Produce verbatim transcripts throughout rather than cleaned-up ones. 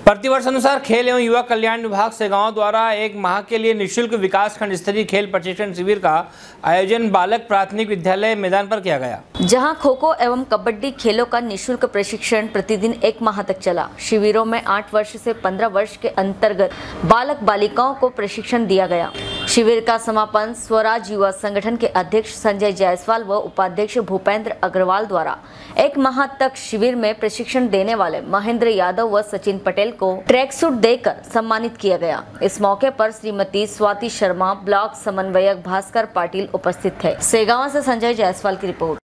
प्रतिवर्ष अनुसार खेल एवं युवा कल्याण विभाग सेगांव द्वारा एक माह के लिए निःशुल्क विकास खंड स्तरीय खेल प्रशिक्षण शिविर का आयोजन बालक प्राथमिक विद्यालय मैदान पर किया गया, जहां खो खो एवं कबड्डी खेलों का निःशुल्क प्रशिक्षण प्रतिदिन एक माह तक चला। शिविरों में आठ वर्ष से पंद्रह वर्ष के अंतर्गत बालक बालिकाओं को प्रशिक्षण दिया गया। शिविर का समापन स्वराज युवा संगठन के अध्यक्ष संजय जायसवाल व उपाध्यक्ष भूपेंद्र अग्रवाल द्वारा एक माह तक शिविर में प्रशिक्षण देने वाले महेंद्र यादव व सचिन पटेल को ट्रैक सूट देकर सम्मानित किया गया। इस मौके पर श्रीमती स्वाति शर्मा, ब्लॉक समन्वयक भास्कर पाटिल उपस्थित थे। सेगांव से संजय जायसवाल की रिपोर्ट।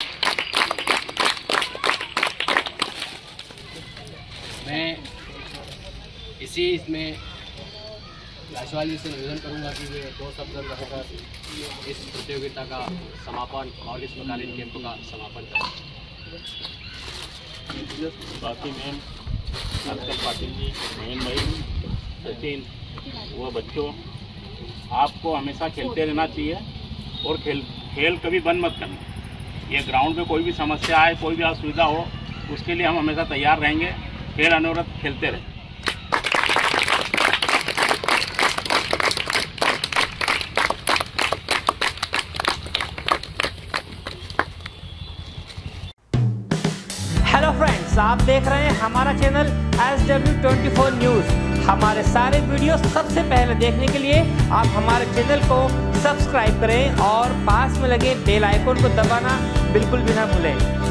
मैं इसी इसमें जायसवाल जी से निवेदन करूंगा कि वे दो शब्द कहकर इस प्रतियोगिता का समापन और ग्रीष्मकालीन कैंप का समापन करें। बाकी मैम भास्कर पाटिल जी, महेंद्र भाई, सचिन व बच्चों, आपको हमेशा खेलते रहना चाहिए और खेल खेल कभी बंद मत करना। ये ग्राउंड में कोई भी समस्या आए, कोई भी असुविधा हो, उसके लिए हम हमेशा तैयार रहेंगे। खेल अनवरत खेलते रहें। हेलो फ्रेंड्स, आप देख रहे हैं हमारा channel S W twenty four news. हमारे सारे वीडियो सबसे पहले देखने के लिए आप हमारे चैनल को सब्सक्राइब करें और पास में लगे बेल आइकन को दबाना बिल्कुल भी ना भूलें।